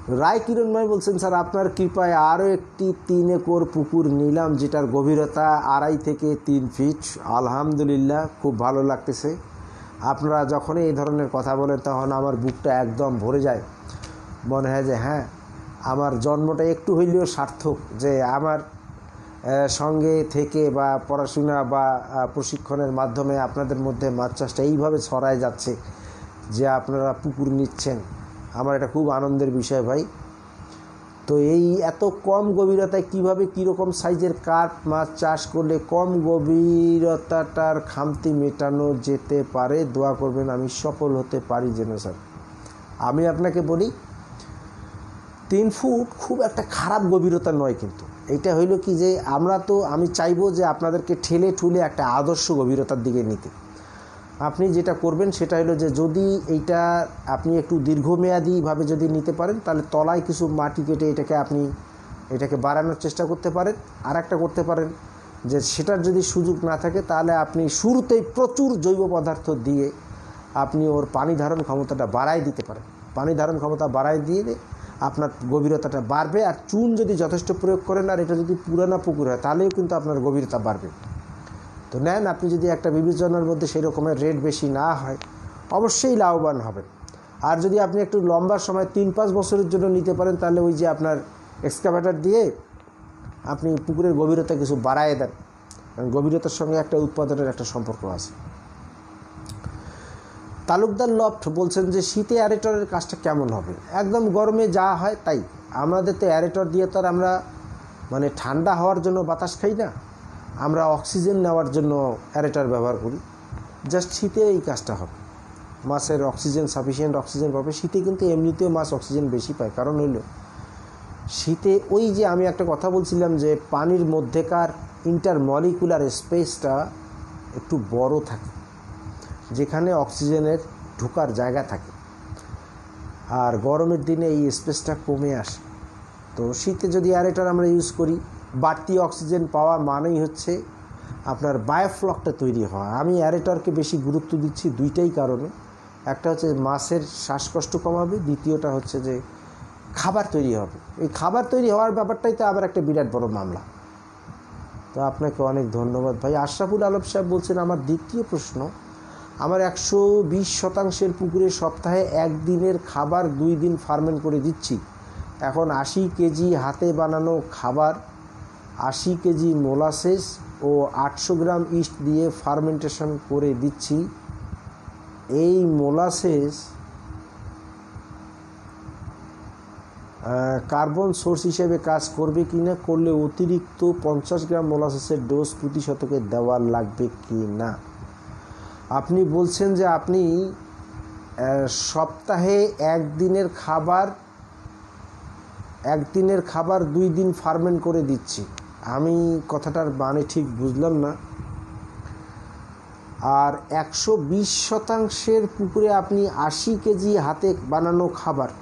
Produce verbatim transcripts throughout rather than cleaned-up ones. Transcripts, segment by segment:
রায় কিরণময় বলছেন, স্যার আপনার কৃপায় আরও একটি তিন একর পুকুর নিলাম, যেটার গভীরতা আড়াই থেকে তিন ফিট। আলহামদুলিল্লাহ, খুব ভালো লাগতেছে। আপনারা যখনই এই ধরনের কথা বলেন তখন আমার বুকটা একদম ভরে যায়। মনে হয় যে হ্যাঁ, আমার জন্মটা একটু হইলেও সার্থক, যে আমার সঙ্গে থেকে বা পড়াশোনা বা প্রশিক্ষণের মাধ্যমে আপনাদের মধ্যে মাছ চাষটা এইভাবে ছড়ায় যাচ্ছে যে আপনারা পুকুর নিচ্ছেন। আমার এটা খুব আনন্দের বিষয় ভাই। তো এই এত কম গভীরতায় কিভাবে কীরকম সাইজের কার্প মাছ চাষ করলে কম গভীরতাটার খামতি মেটানো যেতে পারে, দোয়া করবেন আমি সফল হতে পারি যেন। স্যার আমি আপনাকে বলি, তিন ফুট খুব একটা খারাপ গভীরতা নয়, কিন্তু এইটা হইল কি যে আমরা তো আমি চাইবো যে আপনাদেরকে ঠেলে ঠুলে একটা আদর্শ গভীরতার দিকে নিতে। আপনি যেটা করবেন সেটা হলো যে যদি এইটা আপনি একটু দীর্ঘমেয়াদীভাবে যদি নিতে পারেন, তাহলে তলায় কিছু মাটি কেটে এটাকে আপনি এটাকে বাড়ানোর চেষ্টা করতে পারেন। আর একটা করতে পারেন যে সেটার যদি সুযোগ না থাকে, তাহলে আপনি শুরুতেই প্রচুর জৈব পদার্থ দিয়ে আপনি ওর পানি ধারণ ক্ষমতাটা বাড়াই দিতে পারেন। পানি ধারণ ক্ষমতা বাড়াই দিয়ে আপনার গভীরতাটা বাড়বে। আর চুন যদি যথেষ্ট প্রয়োগ করেন, আর এটা যদি পুরানো পুকুর হয়, তাহলেও কিন্তু আপনার গভীরতা বাড়বে। তো নেন, আপনি যদি একটা বিবেচনার মধ্যে সেই রকমের রেট বেশি না হয়, অবশ্যই লাভবান হবেন। আর যদি আপনি একটু লম্বা সময় তিন পাঁচ বছরের জন্য নিতে পারেন, তাহলে ওই যে আপনার এক্সকাভেটর দিয়ে আপনি পুকুরের গভীরতা কিছু বাড়ায় দেন, কারণ গভীরতার সঙ্গে একটা উৎপাদনের একটা সম্পর্ক আছে। তালুকদার লফট বলছেন যে শীতে অ্যারেটরের কাজটা কেমন হবে? একদম গরমে যা হয় তাই। আমাদের তো অ্যারেটর দিয়ে তো আর আমরা মানে ঠান্ডা হওয়ার জন্য বাতাস খাই না, আমরা অক্সিজেন নেওয়ার জন্য অ্যারেটর ব্যবহার করি। জাস্ট শীতে এই কাজটা হবে, মাছের অক্সিজেন সাফিসিয়েন্ট অক্সিজেন পাবে। শীতে কিন্তু এমনিতেও মাছ অক্সিজেন বেশি পায়, কারণ হইল শীতে ওই যে আমি একটা কথা বলছিলাম যে পানির মধ্যেকার ইন্টারমলিকুলার স্পেসটা একটু বড় থাকে, যেখানে অক্সিজেনের ঢোকার জায়গা থাকে। আর গরমের দিনে এই স্পেসটা কমে আসে। তো শীতে যদি অ্যারেটর আমরা ইউজ করি, বাড়তি অক্সিজেন পাওয়া মানেই হচ্ছে আপনার বায়োফ্লকটা তৈরি হওয়া। আমি অ্যারেটরকে বেশি গুরুত্ব দিচ্ছি দুইটাই কারণে। একটা হচ্ছে মাছের শ্বাসকষ্ট কমাবে, দ্বিতীয়টা হচ্ছে যে খাবার তৈরি হবে। এই খাবার তৈরি হওয়ার ব্যাপারটাই তো আবার একটা বিরাট বড় মামলা। তো আপনাকে অনেক ধন্যবাদ ভাই। আশরাফুল আলম সাহেব বলছেন, আমার দ্বিতীয় প্রশ্ন, আমার একশো বিশ শতাংশের পুকুরে সপ্তাহে একদিনের খাবার দুই দিন ফার্মেন্ট করে দিচ্ছি। এখন আশি কেজি হাতে বানানো খাবার, আশি কেজি মোলাসেস ও আটশো গ্রাম ইস্ট দিয়ে ফার্মেন্টেশন করে দিচ্ছি। এই মোলাসেস কার্বন সোর্স হিসেবে কাজ করবে কি না, করলে অতিরিক্ত পঞ্চাশ গ্রাম মোলাসেসের ডোজ প্রতি শতকে দেওয়া লাগবে কি না? আপনি বলছেন যে আপনি সপ্তাহে একদিনের খাবার একদিনের খাবার দুই দিন ফার্মেন্ট করে দিচ্ছি। আমি কথাটার মানে ঠিক বুঝলাম না। আর একশো বিশ শতাংশের পুকুরে আপনি আশি কেজি হাতে বানানো খাবার,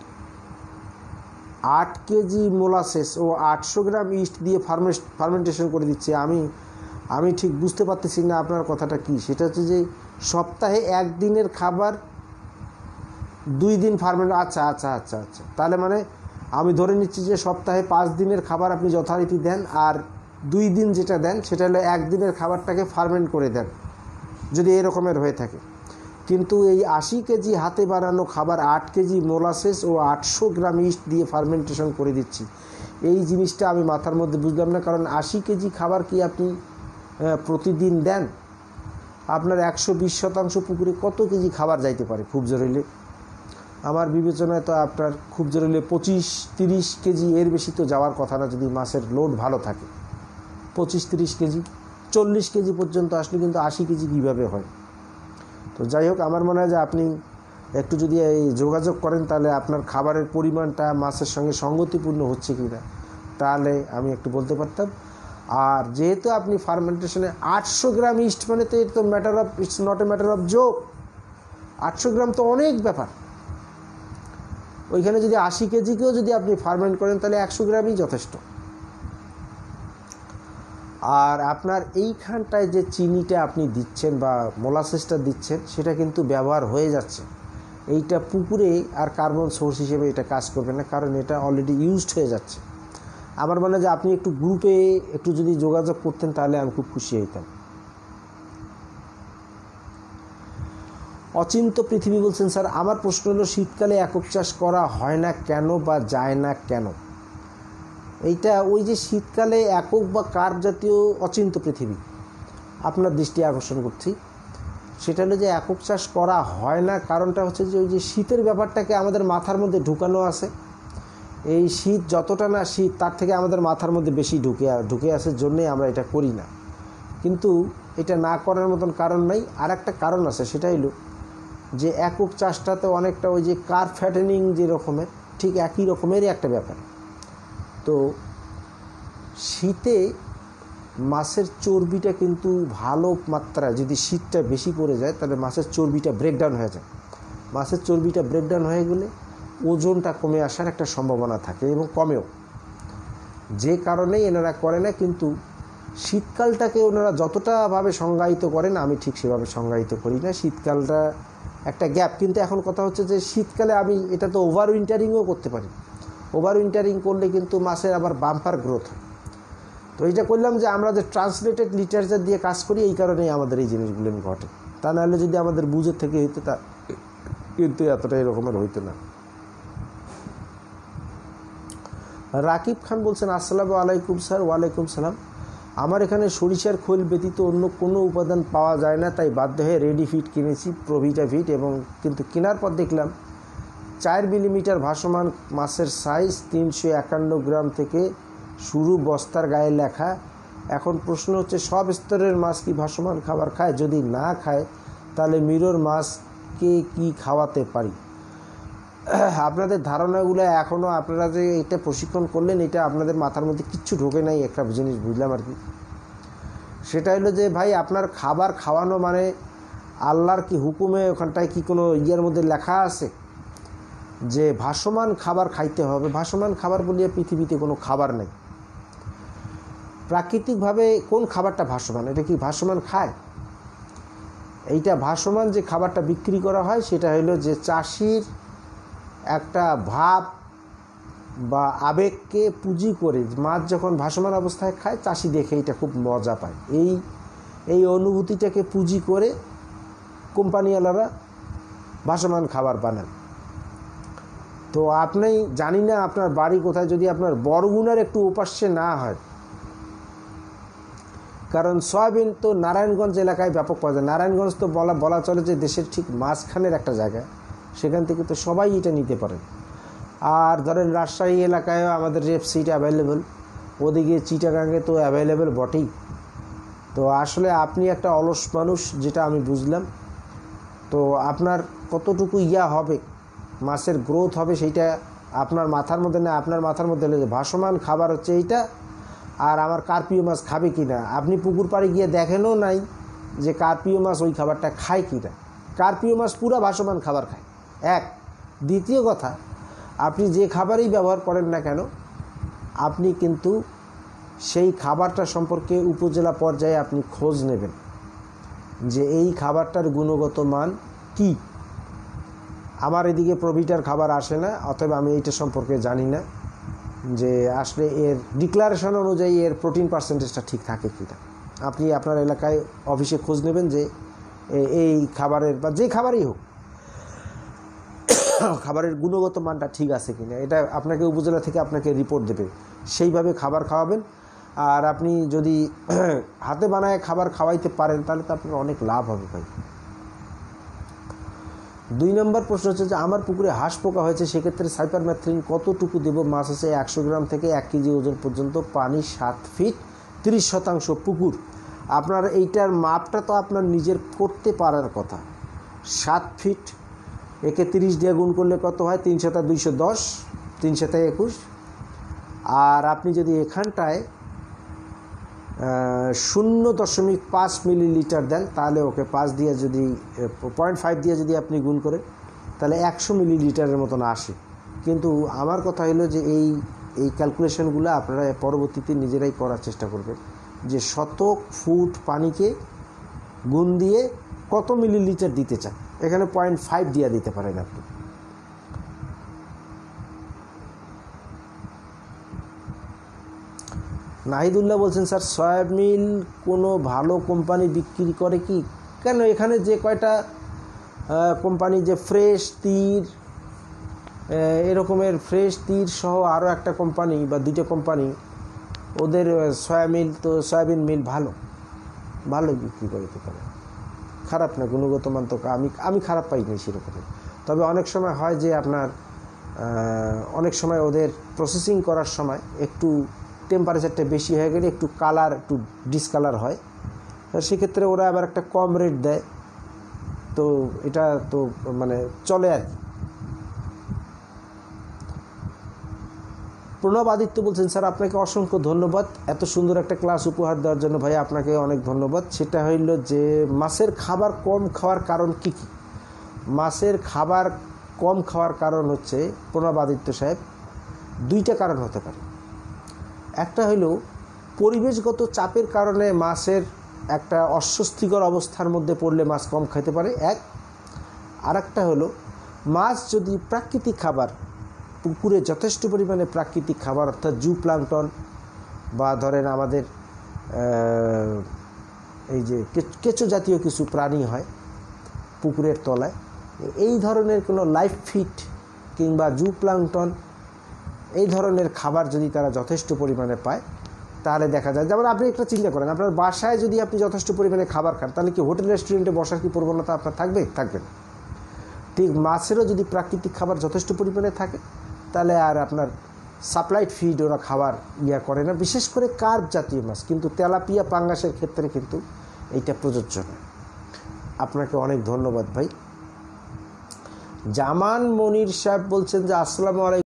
আট কেজি মোলাসেস ও আটশো গ্রাম ইস্ট দিয়ে ফার্মে ফার্মেন্টেশন করে দিচ্ছে। আমি আমি ঠিক বুঝতে পারতেছি না আপনার কথাটা কি। সেটা হচ্ছে যে সপ্তাহে একদিনের খাবার দুই দিন ফার্মেন্ট। আচ্ছা আচ্ছা আচ্ছা আচ্ছা তাহলে মানে আমি ধরে নিচ্ছি যে সপ্তাহে পাঁচ দিনের খাবার আপনি যথারীতি দেন, আর দুই দিন যেটা দেন সেটা হলো একদিনের খাবারটাকে ফার্মেন্ট করে দেন, যদি এরকমের হয়ে থাকে। কিন্তু এই আশি কেজি হাতে বানানো খাবার, আট কেজি মোলাসেস ও আটশো গ্রাম ইস্ট দিয়ে ফার্মেন্টেশন করে দিচ্ছি, এই জিনিসটা আমি মাথার মধ্যে বুঝলাম না। কারণ আশি কেজি খাবার কি আপনি প্রতিদিন দেন? আপনার একশো বিশ শতাংশ পুকুরে কত কেজি খাবার যাইতে পারে খুব জরুরি? আমার বিবেচনায় তো আপনার খুব জরুরি পঁচিশ তিরিশ কেজি, এর বেশি তো যাওয়ার কথা না যদি মাছের লোড ভালো থাকে। পঁচিশ তিরিশ কেজি, চল্লিশ কেজি পর্যন্ত আসলে কিন্তু আশি কেজি কীভাবে হয়? তো যাই হোক, আমার মনে হয় যে আপনি একটু যদি এই যোগাযোগ করেন, তাহলে আপনার খাবারের পরিমাণটা মাছের সঙ্গে সঙ্গতিপূর্ণ হচ্ছে কি না, তাহলে আমি একটু বলতে পারতাম। আর যেহেতু আপনি ফার্মেন্টেশনে আটশো গ্রাম ইস্ট, মানে তো এটা তো matter of it's not a matter of joke. আটশো গ্রাম তো অনেক ব্যাপার। ওইখানে যদি আশি কেজিকেও যদি আপনি ফার্মেন্ট করেন, তাহলে একশো গ্রামই যথেষ্ট। আর আপনার এইখানটায় যে চিনিটা আপনি দিচ্ছেন বা মোলাসেসটা দিচ্ছেন, সেটা কিন্তু ব্যবহার হয়ে যাচ্ছে। এইটা পুকুরে আর কার্বন সোর্স হিসেবে এটা কাজ করবে না, কারণ এটা অলরেডি ইউজড হয়ে যাচ্ছে। আমার মনে হয় যে আপনি একটু গ্রুপে একটু যদি যোগাযোগ করতেন তাহলে আমি খুব খুশি হইতাম। অচিন্ত পৃথিবী বলছেন, স্যার আমার প্রশ্ন হলো শীতকালে একক চাষ করা হয় না কেন বা যায় না কেন? এইটা ওই যে শীতকালে একক বা কার্ব জাতীয় অচিন্ত পৃথিবী আপনার দৃষ্টি আকর্ষণ করছি, সেটা হলো যে একক চাষ করা হয় না কারণটা হচ্ছে যে ওই যে শীতের ব্যাপারটাকে আমাদের মাথার মধ্যে ঢুকানো আছে। এই শীত যতটা না শীত তার থেকে আমাদের মাথার মধ্যে বেশি ঢুকে ঢুকে আসার জন্যই আমরা এটা করি না। কিন্তু এটা না করার মতন কারণ নাই। আর একটা কারণ আছে, সেটা হলো যে একক চাষটাতে অনেকটা ওই যে কার ফ্যাটেনিং যে রকমের, ঠিক একই রকমেরই একটা ব্যাপার। তো শীতে মাছের চর্বিটা কিন্তু ভালো মাত্রায়, যদি শীতটা বেশি পড়ে যায় তাহলে মাছের চর্বিটা ব্রেকডাউন হয়ে যায়। মাছের চর্বিটা ব্রেকডাউন হয়ে গেলে ওজনটা কমে আসার একটা সম্ভাবনা থাকে এবং কমেও, যে কারণেই এনারা করে না। কিন্তু শীতকালটাকে ওনারা যতটাভাবে সংজ্ঞায়িত করেন আমি ঠিক সেভাবে সংজ্ঞায়িত করি না। শীতকালটা একটা গ্যাপ, কিন্তু এখন কথা হচ্ছে যে শীতকালে আমি এটা তো ওভার উইন্টারিংও করতে পারি। ওভার উইন্টারিং করলে কিন্তু মাছের আবার বাম্পার গ্রোথ হয়। তো এইটা করলাম যে আমরা যে ট্রান্সলেটেড লিটারেচার দিয়ে কাজ করি, এই কারণেই আমাদের এই জিনিসগুলো ঘটে। তা নাহলে যদি আমাদের বুঝের থেকে হইতো তা কিন্তু এতটা এরকমের হইতো না। রাকিব খান বলছেন, আসসালামু আলাইকুম স্যার। ওয়ালাইকুম সালাম। আমার এখানে সরিষার খোল ব্যতীত অন্য কোনো উপাদান পাওয়া যায় না, তাই বাধ্য হয়ে রেডি ফিট কিনেছি, প্রভিটা ফিট। এবং কিন্তু কেনার পর দেখলাম চার মিলিমিটার ভাসমান মাছের সাইজ তিনশো একান্ন গ্রাম থেকে শুরু, বস্তার গায়ে লেখা। এখন প্রশ্ন হচ্ছে সব স্তরের মাছ কি ভাসমান খাবার খায়? যদি না খায় তাহলে মিরর মাছকে কি খাওয়াতে পারি? আপনাদের ধারণাগুলো এখনও, আপনারা যে এটা প্রশিক্ষণ করলেন এটা আপনাদের মাথার মধ্যে কিচ্ছু ঢোকে নাই, একটা জিনিস বুঝলাম আর কি। সেটা হলো যে ভাই আপনার খাবার খাওয়ানো মানে আল্লাহর কি হুকুমে ওখানটায় কি কোনো ইয়ের মধ্যে লেখা আছে যে ভাসমান খাবার খাইতে হবে? ভাসমান খাবার বলিয়ে পৃথিবীতে কোনো খাবার নেই। প্রাকৃতিকভাবে কোন খাবারটা ভাসমান? এটা কি ভাসমান খায়? এইটা ভাসমান যে খাবারটা বিক্রি করা হয় সেটা হলো যে চাষির একটা ভাব বা আবেগকে পুঁজি করে মাছ যখন ভাসমান অবস্থায় খায়, চাষি দেখে এটা খুব মজা পায়। এই এই অনুভূতিটাকে পুঁজি করে কোম্পানিওয়ালারা ভাসমান খাবার বানান। তো আপনি জানি না আপনার বাড়ি কোথায়, যদি আপনার বরগুনার একটু উপাস্যে না হয়, কারণ সয়াবিন তো নারায়ণগঞ্জ এলাকায় ব্যাপক পাওয়া যায়। নারায়ণগঞ্জ তো বলা বলা চলে যে দেশের ঠিক মাঝখানের একটা জায়গা, সেখান থেকে তো সবাই এটা নিতে পারেন। আর ধরেন রাজশাহী এলাকায়ও আমাদের রেপসিট অ্যাভেলেবেল, ওদিকে চিটাগাঙ্গে তো অ্যাভেলেবেল বটেই। তো আসলে আপনি একটা অলস মানুষ, যেটা আমি বুঝলাম। তো আপনার কতটুকু ইয়া হবে, মাছের গ্রোথ হবে, সেইটা আপনার মাথার মধ্যে না। আপনার মাথার মধ্যে হলে যে ভাসমান খাবার হচ্ছে এইটা, আর আমার কার্পিও মাছ খাবে কি না। আপনি পুকুর পাড়ে গিয়ে দেখেনও নাই যে কার্পিও মাছ ওই খাবারটা খায় কি না। কার্পিও মাছ পুরা ভাসমান খাবার খায়, এক। দ্বিতীয় কথা, আপনি যে খাবারই ব্যবহার করেন না কেন, আপনি কিন্তু সেই খাবারটা সম্পর্কে উপজেলা পর্যায়ে আপনি খোঁজ নেবেন যে এই খাবারটার গুণগত মান কি। আমার এদিকে প্রভিটার খাবার আসে না, অতএব আমি এইটা সম্পর্কে জানি না যে আসলে এর ডিক্লারেশন অনুযায়ী এর প্রোটিন পার্সেন্টেজটা ঠিক থাকে কিনা। আপনি আপনার এলাকায় অফিসে খোঁজ নেবেন যে এই খাবারের বা যে খাবারই হোক, খাবারের গুণগত মানটা ঠিক আছে কিনা, এটা আপনাকে উপজেলা থেকে আপনাকে রিপোর্ট দেবে। সেইভাবে খাবার খাওয়াবেন। আর আপনি যদি হাতে বানায় খাবার খাওয়াইতে পারেন তাহলে তো আপনার অনেক লাভ হবে ভাই। দুই নম্বর প্রশ্ন হচ্ছে যে আমার পুকুরে হাঁস পোকা হয়েছে, সেক্ষেত্রে সাইপারমেথ্রিন কতটুকু দেব? মাছ আছে একশো গ্রাম থেকে এক কেজি ওজন পর্যন্ত, পানি সাত ফিট, তিরিশ শতাংশ পুকুর। আপনার এইটার মাপটা তো আপনার নিজের করতে পারার কথা। সাত ফিট, একে তিরিশ দিয়ে গুণ করলে কত হয়? তিন শতা দুইশো দশ, তিন শতায় একুশ। আর আপনি যদি এখানটায় শূন্য দশমিক পাঁচ মিলিলিটার দেন তাহলে ওকে পাঁচ দিয়ে যদি পয়েন্ট ফাইভ দিয়ে যদি আপনি গুণ করেন তাহলে একশো মিলিলিটারের মতন আসে। কিন্তু আমার কথা হলো যে এই এই ক্যালকুলেশনগুলো আপনারা পরবর্তীতে নিজেরাই করার চেষ্টা করবেন যে শতক ফুট পানিকে গুণ দিয়ে কত মিলিলিটার দিতে চান। এখানে পয়েন্ট ফাইভ দিয়ে দিতে পারেন আপনি। নাহিদুল্লাহ বলছেন স্যার সয়াবিন কোনো ভালো কোম্পানি বিক্রি করে কি? কেন, এখানে যে কয়টা কোম্পানি, যে ফ্রেশ তীর, এরকমের ফ্রেশ তীর সহ আরও একটা কোম্পানি বা দুইটা কোম্পানি, ওদের সয়াবিন তো সয়াবিন মিল ভালো ভালো বিক্রি করতে পারে, খারাপ না, গুণগত মান তো আমি আমি খারাপ পাইনি সেরকম। তবে অনেক সময় হয় যে আপনার অনেক সময় ওদের প্রসেসিং করার সময় একটু টেম্পারেচারটা বেশি হয়ে গেলে একটু কালার একটু ডিসকালার হয়, সেক্ষেত্রে ওরা আবার একটা কম রেট দেয়, তো এটা তো মানে চলে আর কি। প্রণব আদিত্য বলছেন স্যার আপনাকে অসংখ্য ধন্যবাদ এত সুন্দর একটা ক্লাস উপহার দেওয়ার জন্য। ভাই আপনাকে অনেক ধন্যবাদ। সেটা হইল যে মাছের খাবার কম খাওয়ার কারণ কি কি? মাছের খাবার কম খাওয়ার কারণ হচ্ছে প্রণব আদিত্য সাহেব দুইটা কারণ হতে পারে। একটা হইল পরিবেশগত চাপের কারণে মাছের একটা অস্বস্তিকর অবস্থার মধ্যে পড়লে মাছ কম খেতে পারে এক। আর একটা হলো মাছ যদি প্রাকৃতিক খাবার, পুকুরে যথেষ্ট পরিমাণে প্রাকৃতিক খাবার অর্থাৎ জু প্লাঙ্কটন বা ধরেন আমাদের এই যে কেঁচো জাতীয় কিছু প্রাণী হয় পুকুরের তলায়, এই ধরনের কোনো লাইফ ফিট কিংবা জু প্লাঙ্কটন এই ধরনের খাবার যদি তারা যথেষ্ট পরিমাণে পায় তাহলে দেখা যায়, যেমন আপনি একটা চিন্তা করেন আপনার বাসায় যদি আপনি যথেষ্ট পরিমাণে খাবার খান তাহলে কি হোটেল রেস্টুরেন্টে বসার কি প্রবণতা আপনার থাকবে? থাকবে না। ঠিক মাছেরও যদি প্রাকৃতিক খাবার যথেষ্ট পরিমাণে থাকে তাহলে আর আপনার সাপ্লাইড ফিড ওরা খাবার ইয়া করে না, বিশেষ করে কার্প জাতীয় মাছ। কিন্তু তেলাপিয়া পাঙ্গাসের ক্ষেত্রে কিন্তু এইটা প্রযোজ্য না। আপনাকে অনেক ধন্যবাদ ভাই। জামান মনির সাহেব বলছেন যে আসসালামু আলাইকুম